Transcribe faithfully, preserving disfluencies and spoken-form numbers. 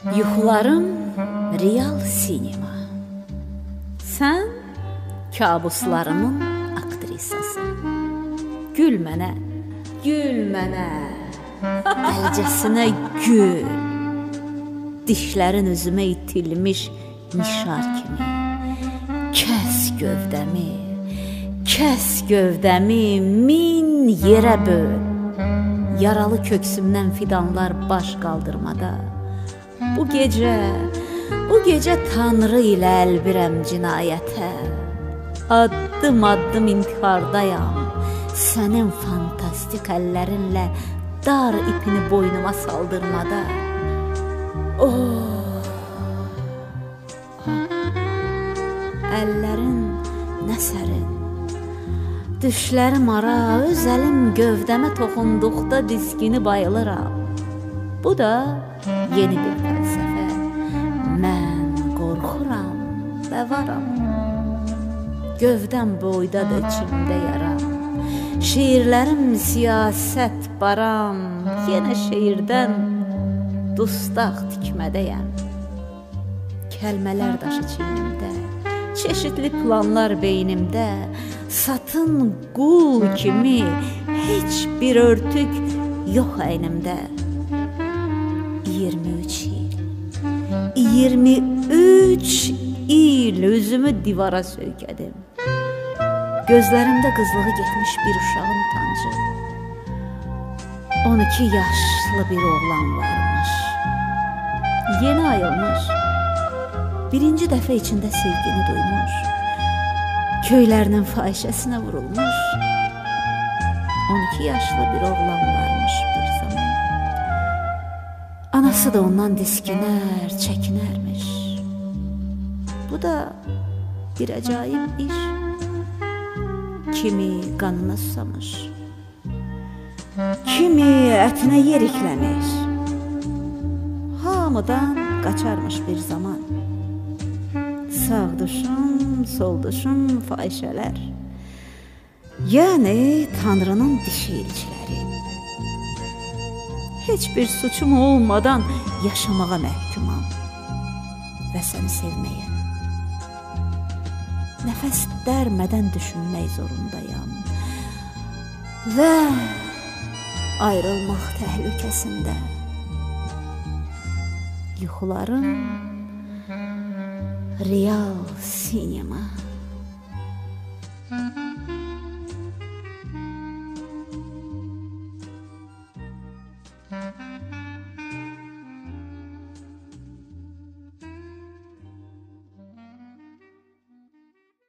Yuxularım real sinema. Sən kabuslarımın aktrisası. Gül mənə, gül mənə, əlcəsinə gül. Dişlərin üzümə itilmiş nişar kimi. Kəs gövdəmi, kəs gövdəmi min yerə böl. Yaralı köksümdən fidanlar baş qaldırmada. Bu gecə, bu gecə Tanrı ilə əlbirəm cinayətə. Addım addım intihardayam, sənin fantastik əllərinlə dar ipini boynuma saldırmada. Oh, əllərin nə sərin, düşlərim ara, öz əlim gövdəmə toxunduqda diskini bayılıram. Bu da yeni bir fəlsəfə. Mən qorxuram və varam. Gövdəm boydadır içimdə yaram. Şiirlərim siyasət baram. Yenə şeirdən dustaq tikmədəyəm. Kəlmələr daşı çiynimdə, çeşitli planlar beynimdə. Satın qul kimi heç bir örtük yox əynimdə. iyirmi üç il, iyirmi üç il üzümü divara söykədim. Gözlərimdə qızlığı getmiş bir uşağın utancı. on iki yaşlı bir oğlan varmış. Yeni ayılmış. Birinci dəfə içində sevgini duymuş. Köylərinin fahişəsinə vurulmuş. on iki yaşlı bir oğlan varmış bir zaman. Anası da ondan diskinər, çəkinərmiş. Bu da bir acayip iş. Kimi qanına susamış, kimi ətinə yerikləmiş. Hamıdan qaçarmış bir zaman. Sağ duşum, sol duşum fahişələr. Yəni Tanrının dişi elçiləri. Heç bir suçum olmadan yaşamağa məhkumam və səni sevməyə. Nəfəs dərmədən düşünmək zorundayam və ayrılmaq təhlükəsində. Yuxularım real sinema. Thank you.